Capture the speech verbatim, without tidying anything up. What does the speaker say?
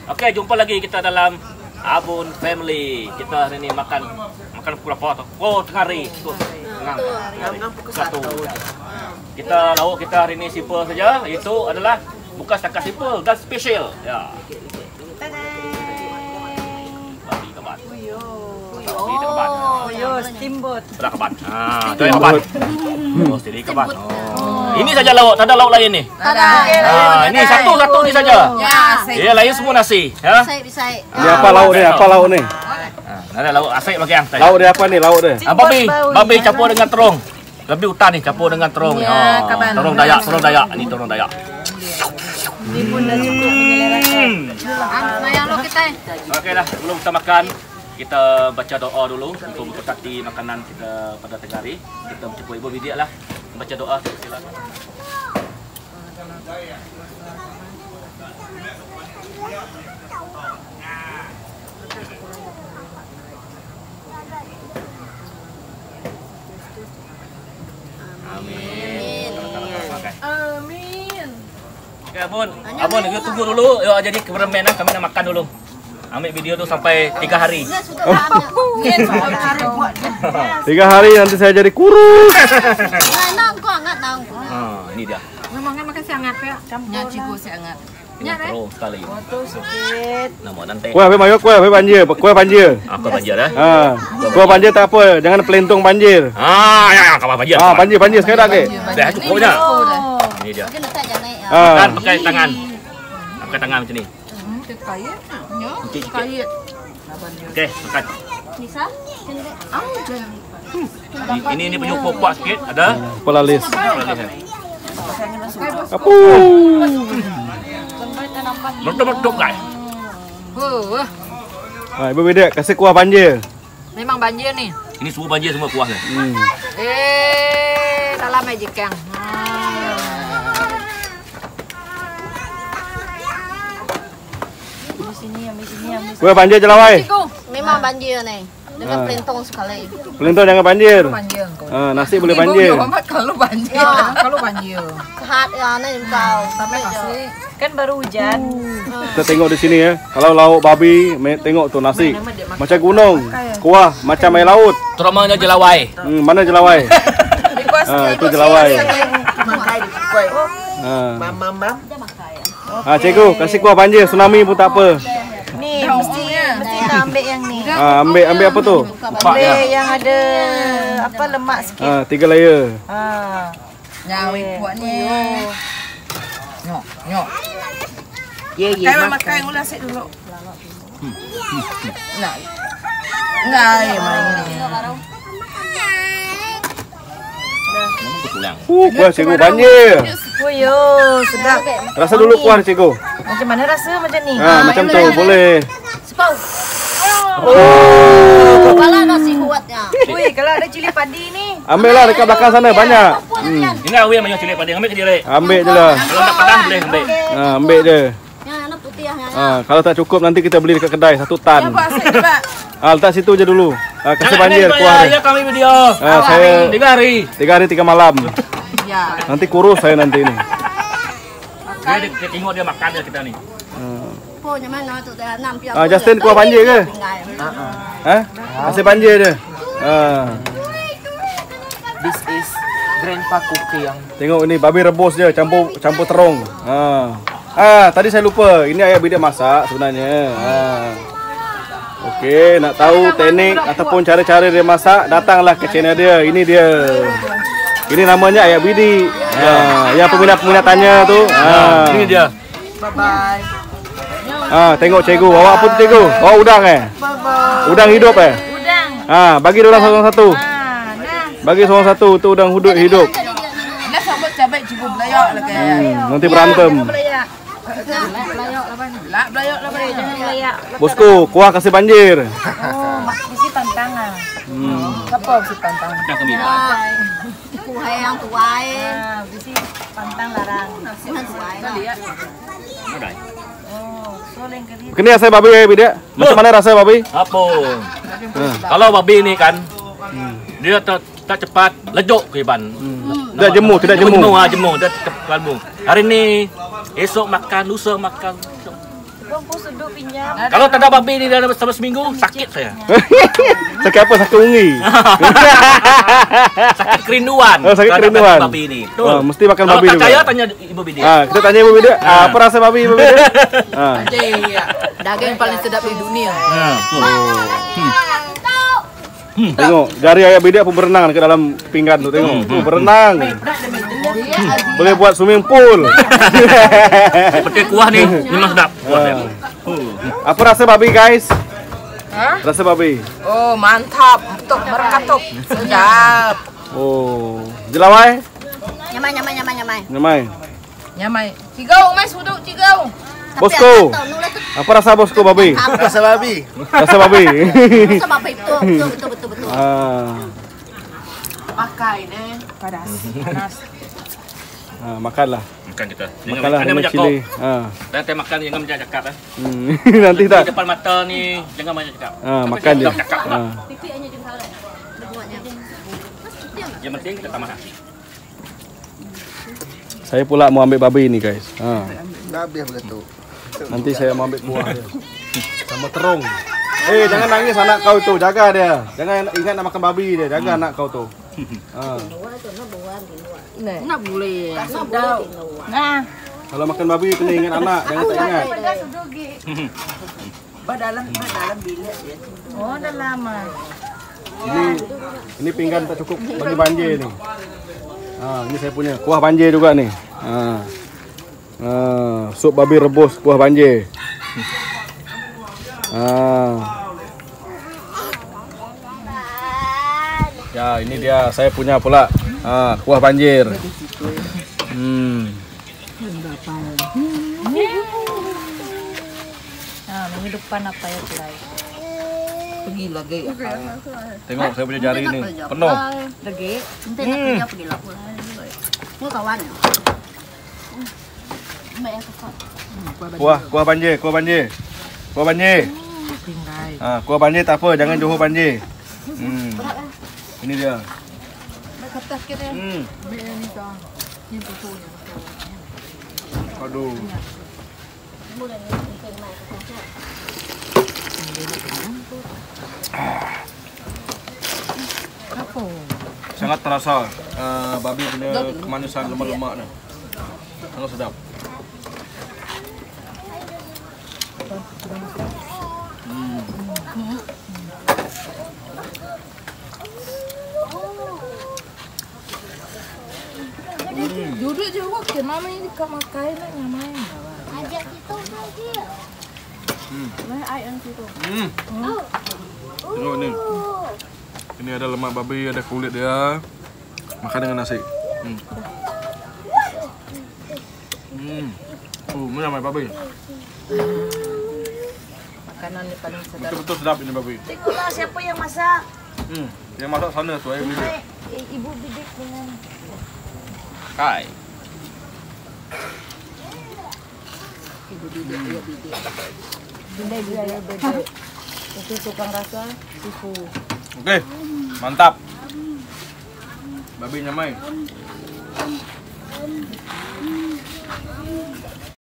Oke, jumpa lagi kita dalam Abun Family. Kita hari ini makan makan pukul apa? Oh, tengah hari. Tuh, tengah. Satu. Kita lauk kita hari ini simple saja. Itu adalah bukan setakat simple dan spesial. Ya. Babi kebat. Babi kebat. Oh, yo steamboat. Sudah kebat. Ah, itu yang kebat. Oh, sendiri kebat. Oh. Ini saja lauk, tak ada lauk lain ni. Ah, ini satu-satu ni saja. Ya, lain semua nasi, ya. Ini apa lauk ni? Apa lauk ni? Ah, ada lauk asyik bagi yang. Lauk dia apa ni? Lauk dia. Ah, babi, babi campur dengan terung. Lebih hutan ni campur dengan terung. Ya, Oh, kaban. terung Dayak, terung Dayak. Ini terung Dayak. Ini pun dah cukup menyelerakan. Okeylah, sebelum kita makan, kita baca doa dulu untuk memberkati makanan kita pada tengah hari. Kita mencukup Ibu Widya lah. Baca doa, silakan. Amin. Amin. Okey, Abun. Abun, kita tunggu dulu. Yuk jadi cameraman lah. Kami nak makan dulu. Ambil video tu sampai tiga hari. Tiga hari nanti saya jadi kurus. Ha, ini dia. Memangnya makan si hangat ya? Campur cikgu si hangat. Ini terus sekali. Foto sikit. Nama nanti. Kuih apa mayok? Kuih apa banjir? Kuih banjir. Apa banjir dah? Ha, kuih banjir tak apa. Jangan pelentung banjir. Ah, ya, ya, kawan banjir. Ah, banjir banjir sekali dah ke? Dah cukup dah. Ini dia. Ah. Makan pakai tangan. Pakai tangan macam ni. Kaya. Ya. Sikit-sikit. Kaya. Okey, makan. Ah, jangan. Ini ini, ini penyukup kuat sikit. Ada. Pelalis. Pelalis. Apa? Merduk-merduk guys. Oh, Ha, Ibu Widya kasih kuah banjir. memang banjir ni. Ini semua banjir semua kuah ni. Hmm. Eh, salam magic kang. Di sini, ambil sini, ambil sini. Kuih banjir jelawai. Memang banjir ni. Dengan Ah. pelintong sekali. Pelentung jangan banjir. Banjir kau. Ha, nasi boleh banjir. Kalau banjir, Ya. kalau banjir. Kehat ya ni kau. Sampai kasih. Kan baru hujan. Kita tengok di sini ya. Kalau lauk babi, me- tengok tu nasi. Macam gunung. Kuah macam air laut. Teramanya jelawai. Hmm, mana jelawai? Ha, itu jelawai. Ha. Ha, cikgu kasih kuah banjir, tsunami pun tak apa. Ni mesti mesti nak ambil yang ni. Ha, ambil ambil apa tu? Empat Ambil dia. yang ada apa lemak sikit. Ha, tiga layer. Ha. Nyawi buat ni. Nyok, nyok. Ye ye. Makan makan ulah set dulu. Nak. Ngai main ni. Pulang. Uh, kuah cikgu banjir. Oh yo, sedap. Rasa dulu kuah cikgu. Macam mana rasa macam ni? Ha, macam tu boleh. Sepau. Oh. Kepala nasi kuatnya. Ui, kalau ada cili padi ni. Ambil lah dekat belakang sana banyak. Hmm. Ini awi yang banyak cilik pada ambil ke dia. Rek? Ambil je lah. Kalau nak pedas boleh ambil. Ha, ambil je. Yang anak putih yang Ha, kalau tak cukup nanti kita beli dekat kedai satu tan. Apa asyik juga? Ha, letak situ je dulu. Ha, kasih Jangan banjir ambil kuah bayar, dia. ya kami video. Ha, saya Tiga hari. tiga hari tiga malam. Ya. Nanti kurus saya nanti ini. Dia, dia, dia tengok dia makan dia kita ni. po nyaman na tu dah enam piang. Ah, Justin kuah banjir ke? Ha? Kasih banjir dia. Ha. This is grandpa cookie yang Tengok ini babi rebus dia campur campur terung. Ha. Ah, tadi saya lupa. Ini ayah bidik masak sebenarnya. Ha. Okey, nak tahu teknik ataupun cara-cara dia masak, datanglah ke channel dia. Ini dia. Ini namanya ayah bidik. Ha, yang peminat-peminat tanya tu. Ha. Ini dia. Bye bye. Ha, tengok cikgu. Bawa apa tu cikgu? Bawa udang eh? Udang hidup eh? Udang. Ha, bagi dia orang satu-satu. Ah, nah. Bagi seorang satu tu udang hidup hidup. Nak sambut cabai cukup belayak lah kan. Hmm, nanti berantem. Belayak. Lah belayak lah belayak. Jangan belayak. Bosku, kuah kasih banjir. Oh, mak mesti pantangan. Hmm. Apa mesti pantangan? Dah kami. Kuah yang tuai. Ah, mesti pantang larang. Yang tuai lah. Mudah. Oh, soleng kali. Kini saya babi ya bidik. Macam mana rasa babi? Apa? Kalau babi ni kan, dia tak tak cepat lejuk ke Iban. Tidak jemu, tidak jemu. Jemu ah jemu, dia cepat kalbu. Hari ni esok makan, lusa makan. Kalau tak ada babi ni dalam selama seminggu, sakit saya. Sakit apa? Sakit ungi. Sakit kerinduan. Oh, sakit terhadap kerinduan. Babi ni. Oh, mesti makan Kalau babi tak juga. percaya tanya Ibu Bidi. Ah, kita tanya Ibu Bidi. Ah, apa rasa babi Ibu Bidi? Ah. Daging paling sedap di dunia. Ha. Hmm. Tengok, jari ayah Bidi pun berenang ke dalam pinggan tu. Tengok, tu berenang. Boleh buat swimming pool. Seperti kuah ni memang sedap. Kuah dia. Apa rasa babi guys? Hah? Rasa babi. Oh, mantap. Untuk berkatuk. Sedap. Oh, jelawai? Nyamai, nyamai, nyamai, nyamai. Nyamai. Nyamai. Cigau, mas duduk cigau. Bosku. Apa rasa bosku babi? Rasa babi. Rasa babi. Rasa babi betul, betul, betul, betul, betul. Ah. Pakai deh. Panas. Panas. Ah, makanlah. Makan kita. Makanlah Jangan dengan cili. Ah. Nanti makan jangan banyak cakap eh. Hmm. Nanti tak. Di depan mata ni jangan banyak cakap. Ah, makan je. Cakap. Ah. Pipi hanya jengkal lah. Buatnya. Yang penting kita tamat. Saya pula mau ambil babi ni guys. Ha. Babi begitu. Nanti saya mau ambil kuah dia. Sama terung. Eh, jangan nangis anak kau tu. Jaga dia. Jangan ingat nak makan babi dia. Jaga anak kau tu. Ha. Nak boleh. Sedap. Nah. Kalau makan babi kena ingat anak. Jangan tak ingat. Dalam dalam bilik dia. Oh, dah lama. Ini ini pinggan tak cukup bagi banjir ni. Ha, ini saya punya kuah banjir juga ni. Ha. Ha, sup babi rebus kuah banjir. Ha. Ya, ini dia saya punya pula. Ha, kuah banjir. Hmm. Nah, minggu depan apa ya mulai? Pergi lagi. Tengok saya punya jari ni penuh. Lagi. Nanti nak kerja pergi lah. Mau kawan. Mbak yang kesal. Kuah kuah banjir, kuah banjir. Kuah banjir. Ha, kuah banjir tak apa, jangan Johor banjir. Hmm. Ini dia. Hmm. Aduh. Sangat terasa uh, babi punya kemanisan lemak-lemak ni. Sangat sedap. Hmm. Duduk je okey, mama ni dekat makan nak nyamai. Ajak kita lagi. Hmm. Mai ai ang situ. Hmm. Tengok ni. Ini ada lemak babi, ada kulit dia. Makan dengan nasi. Hmm. Hmm. Oh, mana mai babi? Makanan ni paling sedap. Betul-betul sedap ini babi. Tengoklah siapa yang masak. Hmm. Yang masak sana tu ayah Bidi. Eh, ibu bidik dengan Hai. ibu bidik, ya bidik. Bindai dia ya bidik. Itu tukang rasa sifu. Okey. Mantap. Babi nyamai.